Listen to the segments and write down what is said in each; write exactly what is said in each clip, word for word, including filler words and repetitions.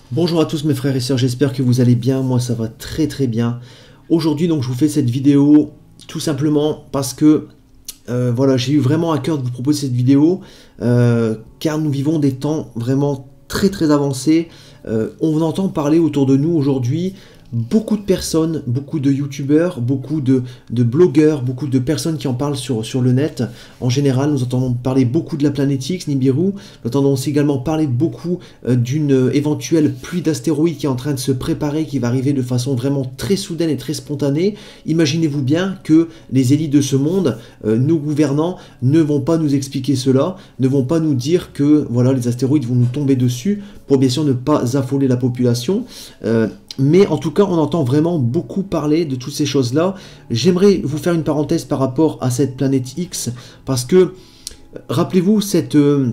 Bonjour à tous mes frères et sœurs, j'espère que vous allez bien, moi ça va très très bien. Aujourd'hui donc je vous fais cette vidéo tout simplement parce que euh, voilà, j'ai eu vraiment à cœur de vous proposer cette vidéo euh, car nous vivons des temps vraiment très très avancés. Euh, on entend parler autour de nous aujourd'hui beaucoup de personnes, beaucoup de youtubeurs, beaucoup de, de blogueurs, beaucoup de personnes qui en parlent sur, sur le net. En général, nous entendons parler beaucoup de la planète X, Nibiru. Nous entendons aussi également parler beaucoup euh, d'une euh, éventuelle pluie d'astéroïdes qui est en train de se préparer, qui va arriver de façon vraiment très soudaine et très spontanée. Imaginez-vous bien que les élites de ce monde, euh, nos gouvernants, ne vont pas nous expliquer cela, ne vont pas nous dire que voilà, les astéroïdes vont nous tomber dessus, pour bien sûr ne pas affoler la population. Euh, Mais en tout cas, on entend vraiment beaucoup parler de toutes ces choses-là. J'aimerais vous faire une parenthèse par rapport à cette planète X, parce que, rappelez-vous, cette... Euh,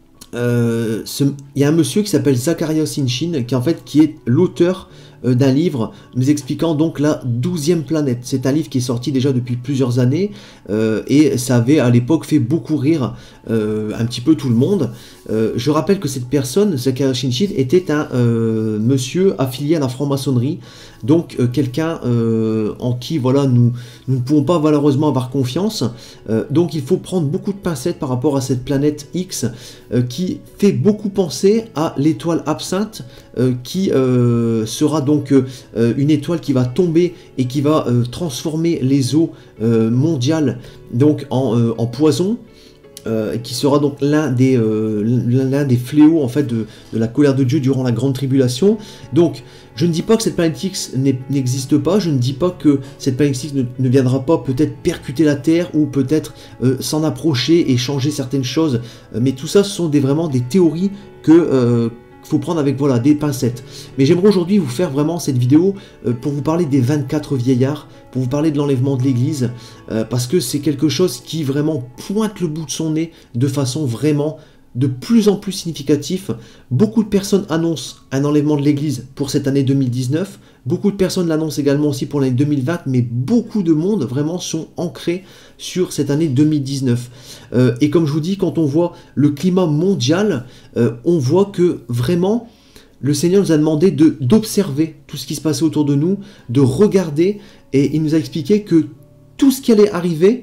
euh, ce, il y a un monsieur qui s'appelle Zacharias Sitchin, qui en fait qui est l'auteur euh, d'un livre nous expliquant donc la douzième planète. C'est un livre qui est sorti déjà depuis plusieurs années euh, et ça avait à l'époque fait beaucoup rire euh, un petit peu tout le monde. Euh, je rappelle que cette personne, Zacharias Sitchin, était un euh, monsieur affilié à la franc-maçonnerie, donc euh, quelqu'un euh, en qui voilà nous, nous ne pouvons pas malheureusement avoir confiance. Euh, donc il faut prendre beaucoup de pincettes par rapport à cette planète X euh, qui fait beaucoup penser à l'étoile Absinthe, euh, qui euh, sera donc euh, une étoile qui va tomber et qui va euh, transformer les eaux euh, mondiales donc en, euh, en poison. Euh, qui sera donc l'un des, euh, l'un des fléaux en fait de, de la colère de Dieu durant la grande tribulation. Donc je ne dis pas que cette planète X n'existe pas, je ne dis pas que cette planète X ne, ne viendra pas peut-être percuter la Terre ou peut-être euh, s'en approcher et changer certaines choses, euh, mais tout ça ce sont des, vraiment des théories que euh, faut prendre avec voilà des pincettes. Mais j'aimerais aujourd'hui vous faire vraiment cette vidéo euh, pour vous parler des vingt-quatre vieillards, pour vous parler de l'enlèvement de l'église, euh, parce que c'est quelque chose qui vraiment pointe le bout de son nez de façon vraiment de plus en plus significative. Beaucoup de personnes annoncent un enlèvement de l'église pour cette année deux mille dix-neuf, beaucoup de personnes l'annoncent également aussi pour l'année deux mille vingt, mais beaucoup de monde vraiment sont ancrés sur cette année deux mille dix-neuf. Euh, et comme je vous dis, quand on voit le climat mondial, euh, on voit que vraiment le Seigneur nous a demandé de d'observer tout ce qui se passait autour de nous, de regarder, et il nous a expliqué que tout ce qui allait arriver,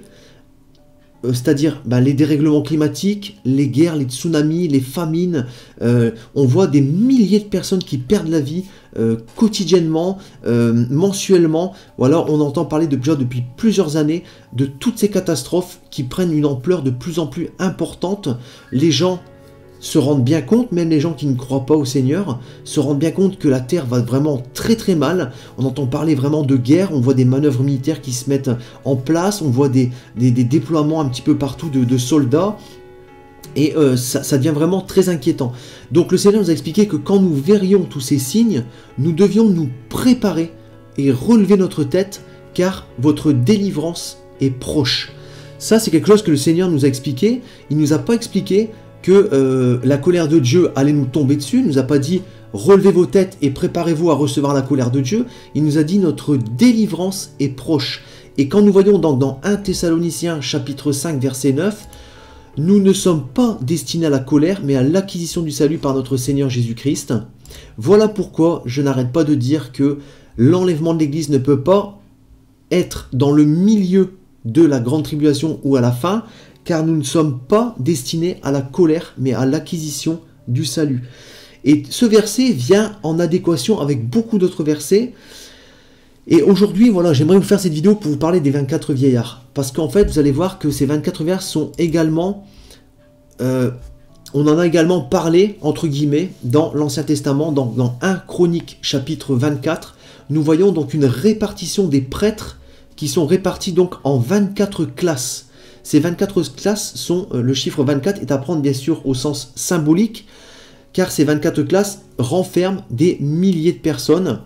euh, c'est-à-dire bah, les dérèglements climatiques, les guerres, les tsunamis, les famines, euh, on voit des milliers de personnes qui perdent la vie euh, quotidiennement, euh, mensuellement. Voilà, on entend parler de, déjà depuis plusieurs années de toutes ces catastrophes qui prennent une ampleur de plus en plus importante. Les gens se rendent bien compte, même les gens qui ne croient pas au Seigneur, se rendent bien compte que la Terre va vraiment très très mal. On entend parler vraiment de guerre, on voit des manœuvres militaires qui se mettent en place, on voit des, des, des déploiements un petit peu partout de, de soldats, et euh, ça, ça devient vraiment très inquiétant. Donc le Seigneur nous a expliqué que quand nous verrions tous ces signes, nous devions nous préparer et relever notre tête, car votre délivrance est proche. Ça c'est quelque chose que le Seigneur nous a expliqué. Il ne nous a pas expliqué que euh, la colère de Dieu allait nous tomber dessus. Il ne nous a pas dit relevez vos têtes et préparez-vous à recevoir la colère de Dieu. Il nous a dit notre délivrance est proche. Et quand nous voyons donc dans premier Thessaloniciens chapitre cinq verset neuf, nous ne sommes pas destinés à la colère mais à l'acquisition du salut par notre Seigneur Jésus-Christ. Voilà pourquoi je n'arrête pas de dire que l'enlèvement de l'église ne peut pas être dans le milieu de la grande tribulation ou à la fin, car nous ne sommes pas destinés à la colère, mais à l'acquisition du salut. Et ce verset vient en adéquation avec beaucoup d'autres versets. Et aujourd'hui, voilà, j'aimerais vous faire cette vidéo pour vous parler des vingt-quatre vieillards. Parce qu'en fait, vous allez voir que ces vingt-quatre vieillards sont également... Euh, on en a également parlé, entre guillemets, dans l'Ancien Testament, dans, dans premier Chroniques, chapitre vingt-quatre. Nous voyons donc une répartition des prêtres qui sont répartis donc en vingt-quatre classes. Ces vingt-quatre classes sont, euh, le chiffre vingt-quatre est à prendre bien sûr au sens symbolique, car ces vingt-quatre classes renferment des milliers de personnes.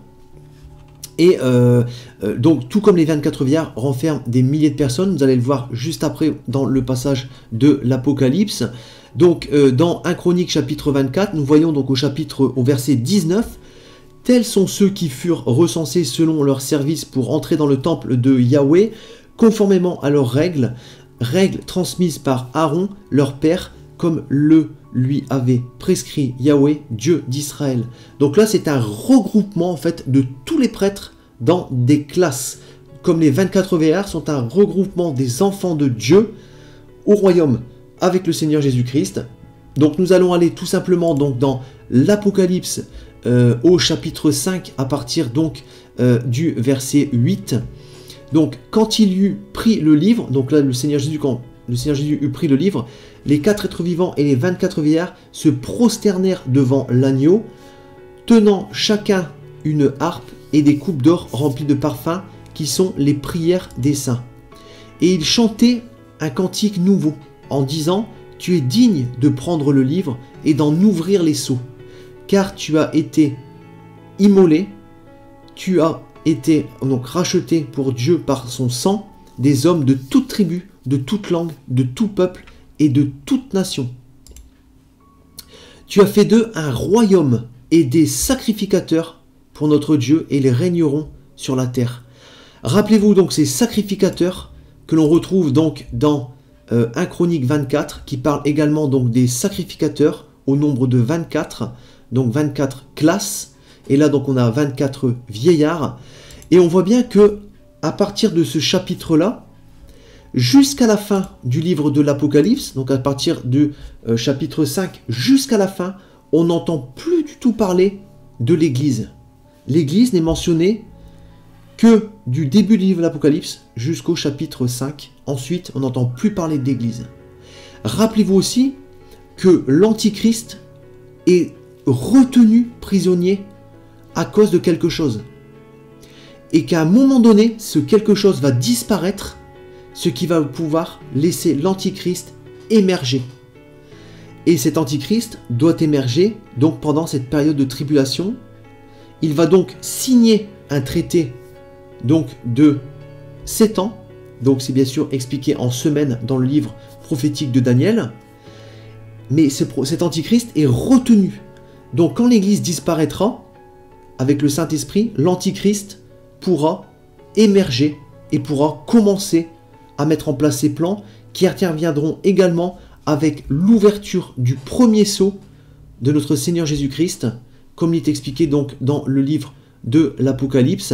Et euh, euh, donc tout comme les vingt-quatre vieillards renferment des milliers de personnes, vous allez le voir juste après dans le passage de l'Apocalypse. Donc euh, dans premier Chroniques chapitre vingt-quatre, nous voyons donc au chapitre, au verset dix-neuf, « Tels sont ceux qui furent recensés selon leur service pour entrer dans le temple de Yahweh, conformément à leurs règles, règles transmises par Aaron, leur père, comme le lui avait prescrit Yahweh, Dieu d'Israël. Donc là, c'est un regroupement en fait de tous les prêtres dans des classes. Comme les vingt-quatre veillards sont un regroupement des enfants de Dieu au royaume avec le Seigneur Jésus-Christ. Donc nous allons aller tout simplement donc dans l'Apocalypse euh, au chapitre cinq à partir donc euh, du verset huit. Donc quand il eut pris le livre, donc là le Seigneur Jésus, quand le Seigneur Jésus eut pris le livre, les quatre êtres vivants et les vingt-quatre veillards se prosternèrent devant l'agneau, tenant chacun une harpe et des coupes d'or remplies de parfums, qui sont les prières des saints. Et ils chantaient un cantique nouveau, en disant « Tu es digne de prendre le livre et d'en ouvrir les sceaux, car tu as été immolé, tu as été donc racheté pour Dieu par son sang, des hommes de toute tribu, de toute langue, de tout peuple et de toute nation. Tu as fait d'eux un royaume et des sacrificateurs pour notre Dieu, et ils régneront sur la terre. » Rappelez-vous donc ces sacrificateurs que l'on retrouve donc dans euh, un Chronique vingt-quatre, qui parle également donc des sacrificateurs au nombre de vingt-quatre, donc vingt-quatre classes, et là donc on a vingt-quatre vieillards, et on voit bien que à partir de ce chapitre-là, jusqu'à la fin du livre de l'Apocalypse, donc à partir du euh, chapitre cinq jusqu'à la fin, on n'entend plus du tout parler de l'Église. L'Église n'est mentionnée que du début du livre de l'Apocalypse jusqu'au chapitre cinq. Ensuite, on n'entend plus parler d'Église. Rappelez-vous aussi que l'Antichrist est retenu prisonnier à cause de quelque chose. Et qu'à un moment donné, ce quelque chose va disparaître, ce qui va pouvoir laisser l'Antichrist émerger. Et cet Antichrist doit émerger donc pendant cette période de tribulation. Il va donc signer un traité donc de sept ans, donc c'est bien sûr expliqué en semaines dans le livre prophétique de Daniel, mais ce, cet Antichrist est retenu. Donc quand l'Église disparaîtra, avec le Saint-Esprit, l'Antichrist pourra émerger et pourra commencer à mettre en place ses plans, qui interviendront également avec l'ouverture du premier sceau de notre Seigneur Jésus-Christ, comme il est expliqué donc dans le livre de l'Apocalypse,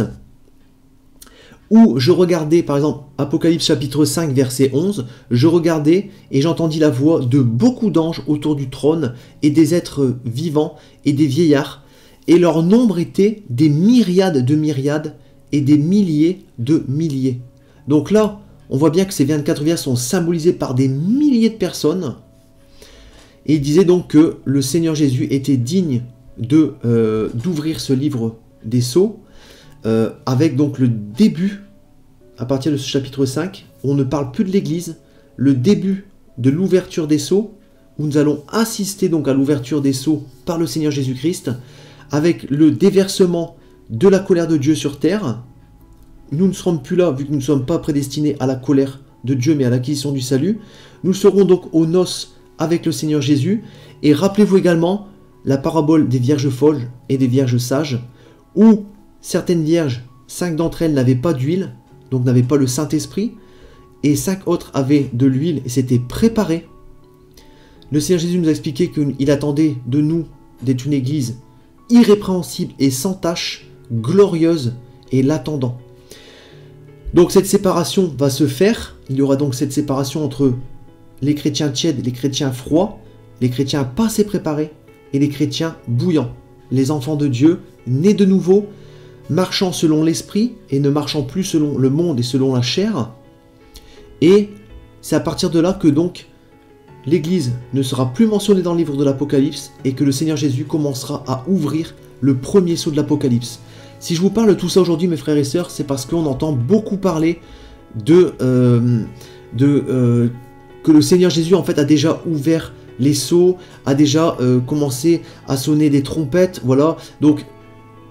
où je regardais, par exemple, Apocalypse chapitre cinq, verset onze, je regardais et j'entendis la voix de beaucoup d'anges autour du trône et des êtres vivants et des vieillards, et leur nombre était des myriades de myriades et des milliers de milliers. Donc là, on voit bien que ces vingt-quatre vieillards sont symbolisés par des milliers de personnes, et il disait donc que le Seigneur Jésus était digne de euh, d'ouvrir ce livre des sceaux, Euh, avec donc le début, à partir de ce chapitre cinq, on ne parle plus de l'Église, le début de l'ouverture des sceaux, où nous allons assister donc à l'ouverture des sceaux par le Seigneur Jésus-Christ, avec le déversement de la colère de Dieu sur terre. Nous ne serons plus là, vu que nous ne sommes pas prédestinés à la colère de Dieu, mais à l'acquisition du salut. Nous serons donc aux noces avec le Seigneur Jésus, et rappelez-vous également la parabole des vierges folles et des vierges sages, où certaines vierges, cinq d'entre elles n'avaient pas d'huile, donc n'avaient pas le Saint-Esprit, et cinq autres avaient de l'huile et s'étaient préparées. Le Seigneur Jésus nous a expliqué qu'il attendait de nous d'être une église irrépréhensible et sans tache, glorieuse, et l'attendant. Donc cette séparation va se faire, il y aura donc cette séparation entre les chrétiens tièdes, les chrétiens froids, les chrétiens pas assez préparés, et les chrétiens bouillants, les enfants de Dieu, nés de nouveau, marchant selon l'esprit et ne marchant plus selon le monde et selon la chair. Et c'est à partir de là que donc l'Église ne sera plus mentionnée dans le livre de l'Apocalypse et que le Seigneur Jésus commencera à ouvrir le premier sceau de l'Apocalypse. Si je vous parle de tout ça aujourd'hui, mes frères et sœurs, c'est parce qu'on entend beaucoup parler de, euh, de euh, que le Seigneur Jésus en fait a déjà ouvert les sceaux, a déjà euh, commencé à sonner des trompettes, voilà. Donc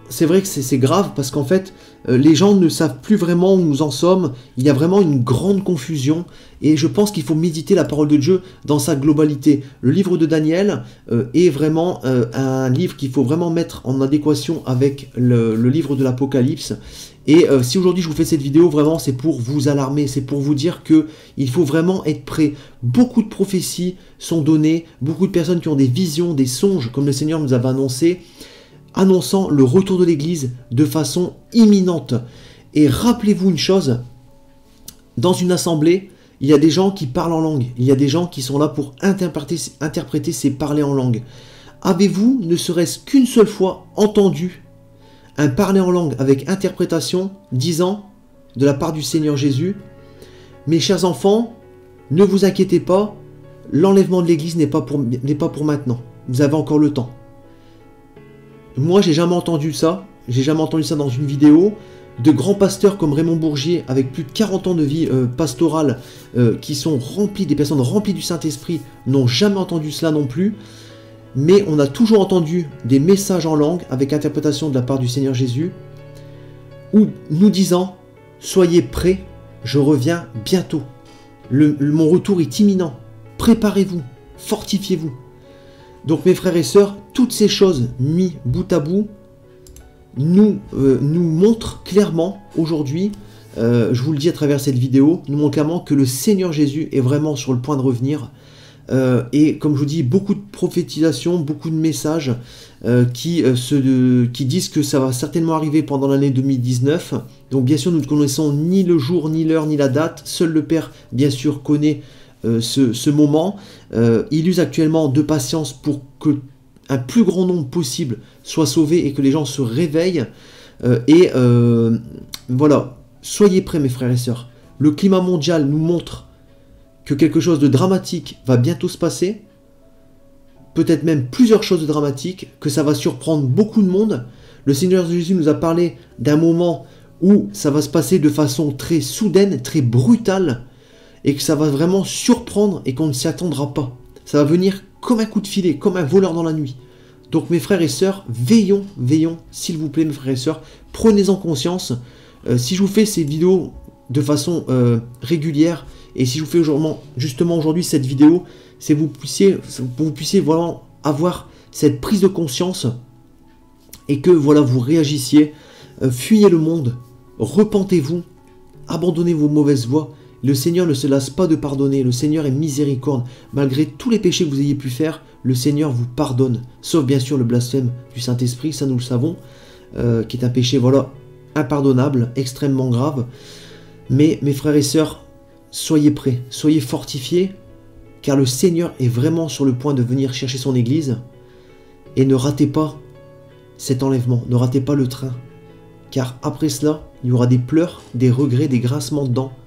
c'est vrai que c'est grave parce qu'en fait, euh, les gens ne savent plus vraiment où nous en sommes. Il y a vraiment une grande confusion et je pense qu'il faut méditer la parole de Dieu dans sa globalité. Le livre de Daniel euh, est vraiment euh, un livre qu'il faut vraiment mettre en adéquation avec le, le livre de l'Apocalypse. Et euh, si aujourd'hui je vous fais cette vidéo, vraiment c'est pour vous alarmer, c'est pour vous dire que il faut vraiment être prêt. Beaucoup de prophéties sont données, beaucoup de personnes qui ont des visions, des songes, comme le Seigneur nous avait annoncé, annonçant le retour de l'Église de façon imminente. Et rappelez-vous une chose, dans une assemblée, il y a des gens qui parlent en langue, il y a des gens qui sont là pour interpréter, interpréter ces parler en langue. Avez-vous, ne serait-ce qu'une seule fois, entendu un parler en langue avec interprétation disant de la part du Seigneur Jésus, « Mes chers enfants, ne vous inquiétez pas, l'enlèvement de l'Église n'est pas pour, n'est pas pour maintenant, vous avez encore le temps. » Moi, j'ai jamais entendu ça. J'ai jamais entendu ça dans une vidéo. De grands pasteurs comme Raymond Bourgier, avec plus de quarante ans de vie euh, pastorale, euh, qui sont remplis, des personnes remplies du Saint-Esprit, n'ont jamais entendu cela non plus. Mais on a toujours entendu des messages en langue, avec interprétation de la part du Seigneur Jésus, ou nous disant, soyez prêts, je reviens bientôt. Le, le, mon retour est imminent. Préparez-vous, fortifiez-vous. Donc mes frères et sœurs, toutes ces choses mises bout à bout nous, euh, nous montrent clairement aujourd'hui, euh, je vous le dis à travers cette vidéo, nous montrent clairement que le Seigneur Jésus est vraiment sur le point de revenir. Euh, et comme je vous dis, beaucoup de prophétisations, beaucoup de messages euh, qui, euh, se, qui disent que ça va certainement arriver pendant l'année deux mille dix-neuf. Donc bien sûr, nous ne connaissons ni le jour, ni l'heure, ni la date. Seul le Père, bien sûr, connaît Euh, ce, ce moment. Euh, il use actuellement de patience pour que un plus grand nombre possible soit sauvé et que les gens se réveillent. Euh, et euh, voilà, soyez prêts mes frères et sœurs. Le climat mondial nous montre que quelque chose de dramatique va bientôt se passer. Peut-être même plusieurs choses de dramatiques, que ça va surprendre beaucoup de monde. Le Seigneur Jésus nous a parlé d'un moment où ça va se passer de façon très soudaine, très brutale, et que ça va vraiment surprendre et qu'on ne s'y attendra pas. Ça va venir comme un coup de filet, comme un voleur dans la nuit. Donc mes frères et sœurs, veillons, veillons, s'il vous plaît mes frères et sœurs, prenez-en conscience. Euh, si je vous fais ces vidéos de façon euh, régulière, et si je vous fais justement aujourd'hui cette vidéo, c'est que vous puissiez, vous puissiez vraiment avoir cette prise de conscience, et que voilà, vous réagissiez, euh, fuyez le monde, repentez-vous, abandonnez vos mauvaises voies. Le Seigneur ne se lasse pas de pardonner, le Seigneur est miséricorde. Malgré tous les péchés que vous ayez pu faire, le Seigneur vous pardonne. Sauf bien sûr le blasphème du Saint-Esprit, ça nous le savons, euh, qui est un péché voilà, impardonnable, extrêmement grave. Mais mes frères et sœurs, soyez prêts, soyez fortifiés, car le Seigneur est vraiment sur le point de venir chercher son Église. Et ne ratez pas cet enlèvement, ne ratez pas le train. Car après cela, il y aura des pleurs, des regrets, des grincements de dents.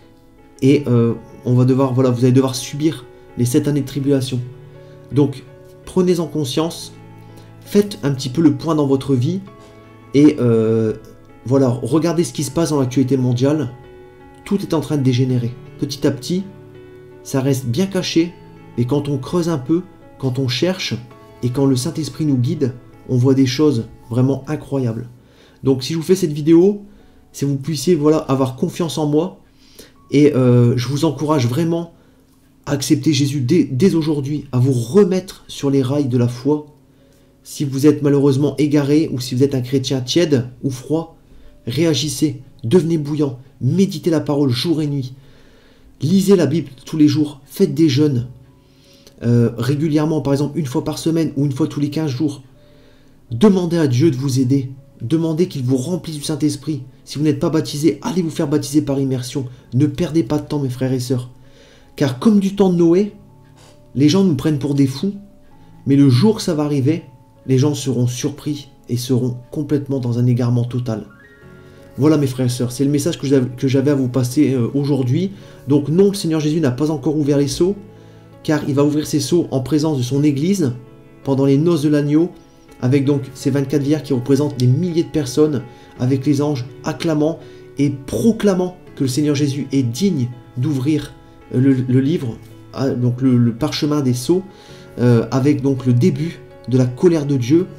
Et euh, on va devoir, voilà, vous allez devoir subir les sept années de tribulation. Donc, prenez-en conscience, faites un petit peu le point dans votre vie, et euh, voilà, regardez ce qui se passe dans l'actualité mondiale. Tout est en train de dégénérer. Petit à petit, ça reste bien caché, mais quand on creuse un peu, quand on cherche, et quand le Saint-Esprit nous guide, on voit des choses vraiment incroyables. Donc, si je vous fais cette vidéo, c'est que vous puissiez voilà, avoir confiance en moi. Et euh, je vous encourage vraiment à accepter Jésus dès, dès aujourd'hui, à vous remettre sur les rails de la foi. Si vous êtes malheureusement égaré ou si vous êtes un chrétien tiède ou froid, réagissez, devenez bouillant, méditez la parole jour et nuit. Lisez la Bible tous les jours, faites des jeûnes euh, régulièrement, par exemple une fois par semaine ou une fois tous les quinze jours. Demandez à Dieu de vous aider. Demandez qu'il vous remplisse du Saint-Esprit. Si vous n'êtes pas baptisé, allez vous faire baptiser par immersion. Ne perdez pas de temps, mes frères et sœurs. Car comme du temps de Noé, les gens nous prennent pour des fous, mais le jour que ça va arriver, les gens seront surpris et seront complètement dans un égarement total. Voilà mes frères et sœurs, c'est le message que j'avais à vous passer euh, aujourd'hui. Donc non, le Seigneur Jésus n'a pas encore ouvert les sceaux, car il va ouvrir ses sceaux en présence de son Église, pendant les noces de l'agneau, avec donc ces vingt-quatre vierges qui représentent des milliers de personnes, avec les anges acclamant et proclamant que le Seigneur Jésus est digne d'ouvrir le, le livre, donc le, le parchemin des sceaux, euh, avec donc le début de la colère de Dieu,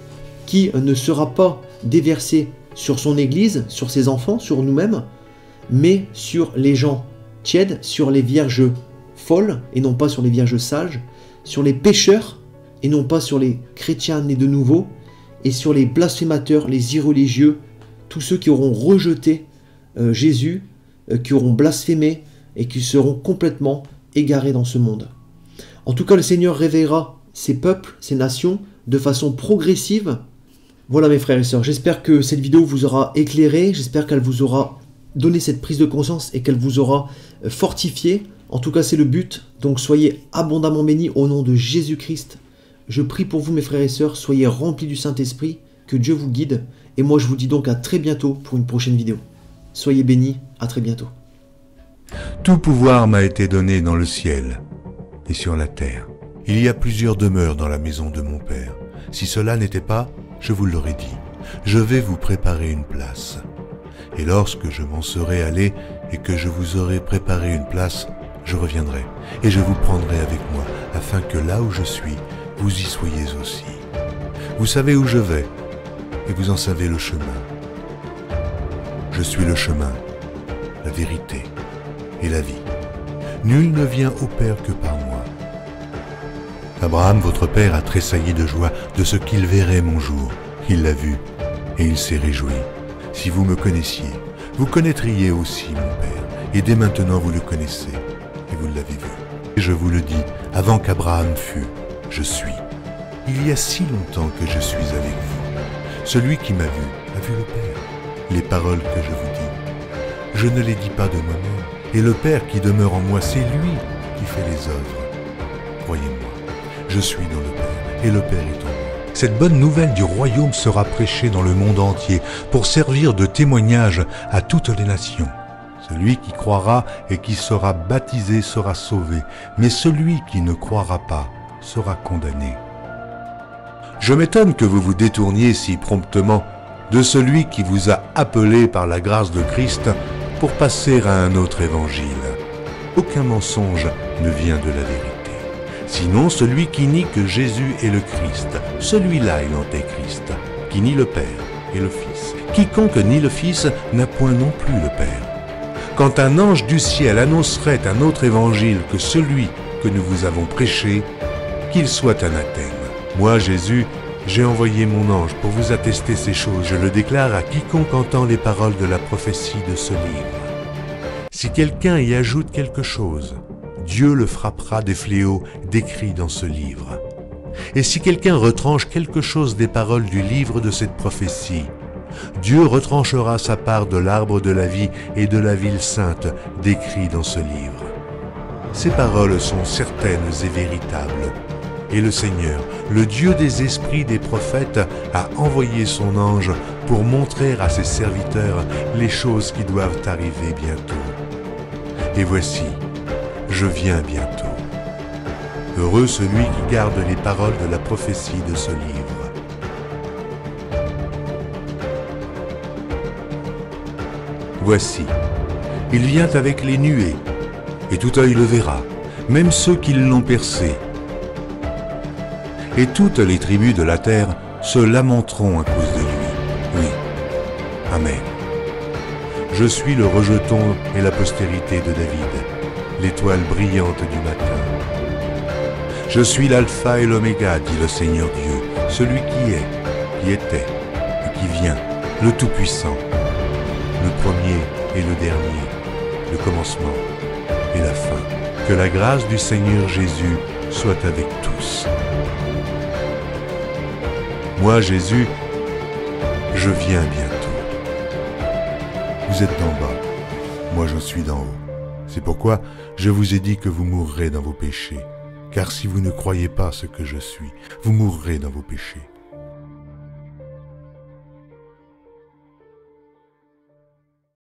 qui ne sera pas déversé sur son Église, sur ses enfants, sur nous-mêmes, mais sur les gens tièdes, sur les vierges folles et non pas sur les vierges sages, sur les pécheurs et non pas sur les chrétiens nés de nouveau, et sur les blasphémateurs, les irreligieux, tous ceux qui auront rejeté euh, Jésus, euh, qui auront blasphémé et qui seront complètement égarés dans ce monde. En tout cas, le Seigneur réveillera ces peuples, ces nations, de façon progressive. Voilà mes frères et sœurs, j'espère que cette vidéo vous aura éclairé, j'espère qu'elle vous aura donné cette prise de conscience et qu'elle vous aura fortifié. En tout cas, c'est le but, donc soyez abondamment bénis au nom de Jésus-Christ. Je prie pour vous mes frères et sœurs, soyez remplis du Saint-Esprit, que Dieu vous guide, et moi je vous dis donc à très bientôt pour une prochaine vidéo. Soyez bénis, à très bientôt. Tout pouvoir m'a été donné dans le ciel et sur la terre. Il y a plusieurs demeures dans la maison de mon Père. Si cela n'était pas, je vous l'aurais dit. Je vais vous préparer une place. Et lorsque je m'en serai allé et que je vous aurai préparé une place, je reviendrai et je vous prendrai avec moi, afin que là où je suis, vous y soyez aussi. Vous savez où je vais et vous en savez le chemin. Je suis le chemin, la vérité et la vie. Nul ne vient au Père que par moi. Abraham, votre père, a tressailli de joie de ce qu'il verrait mon jour. Il l'a vu et il s'est réjoui. Si vous me connaissiez, vous connaîtriez aussi mon Père, et dès maintenant vous le connaissez, et vous l'avez vu. Et je vous le dis, avant qu'Abraham fût, je suis. Il y a si longtemps que je suis avec vous. Celui qui m'a vu a vu le Père. Les paroles que je vous dis, je ne les dis pas de moi-même, et le Père qui demeure en moi, c'est lui qui fait les œuvres. Croyez-moi, je suis dans le Père, et le Père est en moi. Cette bonne nouvelle du royaume sera prêchée dans le monde entier pour servir de témoignage à toutes les nations. Celui qui croira et qui sera baptisé sera sauvé, mais celui qui ne croira pas sera condamné. Je m'étonne que vous vous détourniez si promptement de celui qui vous a appelé par la grâce de Christ pour passer à un autre évangile. Aucun mensonge ne vient de la vérité. Sinon celui qui nie que Jésus est le Christ, celui-là est l'antéchrist, qui nie le Père et le Fils. Quiconque nie le Fils n'a point non plus le Père. Quand un ange du ciel annoncerait un autre évangile que celui que nous vous avons prêché, qu'il soit anathème. Moi, Jésus, j'ai envoyé mon ange pour vous attester ces choses. Je le déclare à quiconque entend les paroles de la prophétie de ce livre. Si quelqu'un y ajoute quelque chose, Dieu le frappera des fléaux décrits dans ce livre. Et si quelqu'un retranche quelque chose des paroles du livre de cette prophétie, Dieu retranchera sa part de l'arbre de la vie et de la ville sainte décrits dans ce livre. Ces paroles sont certaines et véritables. Et le Seigneur, le Dieu des esprits des prophètes, a envoyé son ange pour montrer à ses serviteurs les choses qui doivent arriver bientôt. Et voici, je viens bientôt. Heureux celui qui garde les paroles de la prophétie de ce livre. Voici, il vient avec les nuées, et tout œil le verra, même ceux qui l'ont percé. Et toutes les tribus de la terre se lamenteront à cause de lui. Oui. Amen. Je suis le rejeton et la postérité de David, l'étoile brillante du matin. Je suis l'alpha et l'oméga, dit le Seigneur Dieu, celui qui est, qui était et qui vient, le Tout-Puissant, le premier et le dernier, le commencement et la fin. Que la grâce du Seigneur Jésus soit avec tous. Moi, Jésus, je viens bientôt. Vous êtes d'en bas, moi je suis d'en haut. C'est pourquoi je vous ai dit que vous mourrez dans vos péchés. Car si vous ne croyez pas ce que je suis, vous mourrez dans vos péchés.